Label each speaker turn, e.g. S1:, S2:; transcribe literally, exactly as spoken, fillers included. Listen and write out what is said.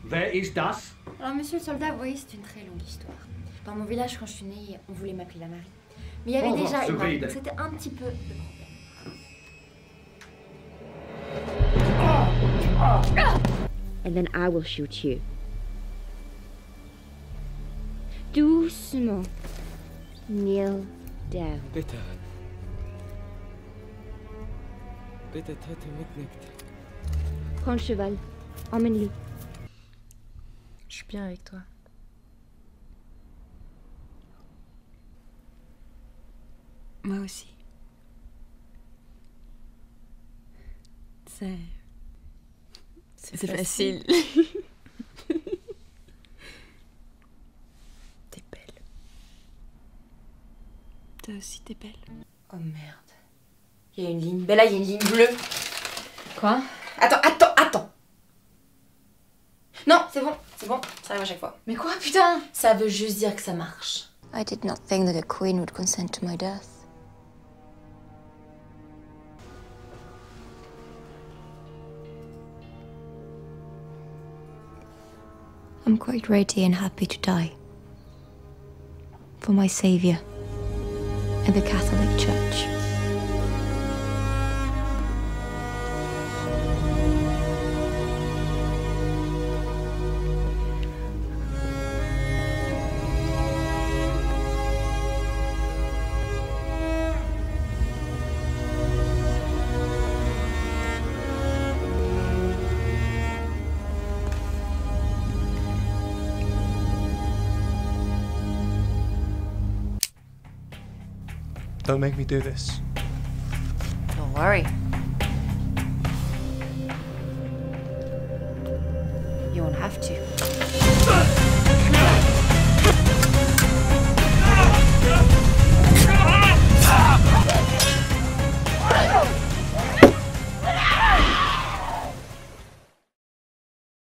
S1: Wer ist das?
S2: Alors, monsieur le soldat, vous voyez, c'est une très longue histoire. Dans mon village, quand je suis née, on voulait m'appeler la Marie. Mais il y avait
S1: Oh,
S2: déjà
S1: c'est
S2: une Marie,
S1: vide.
S2: donc c'était un petit peu de problème.
S3: And then I will shoot you. Doucement. Kneel down.
S4: Bitte. Bitte töte mich nicht.
S3: Prends le cheval. Emmène-le.
S5: Je suis bien avec toi. Moi aussi. C'est... C'est facile. T'es belle. Toi aussi, t'es belle.
S2: Oh merde. Il y a une ligne. Ben là, il y a une ligne bleue.
S5: Quoi?
S2: Attends, attends, attends. Non, c'est bon, c'est bon. Ça arrive à chaque fois.
S5: Mais quoi, putain?
S2: Ça veut juste dire que ça marche.
S6: I did not think that a queen would consent to my death. I'm quite ready and happy to die. For my saviour and the Catholic Church.
S7: Don't make me do this.
S2: Don't worry. You won't have to.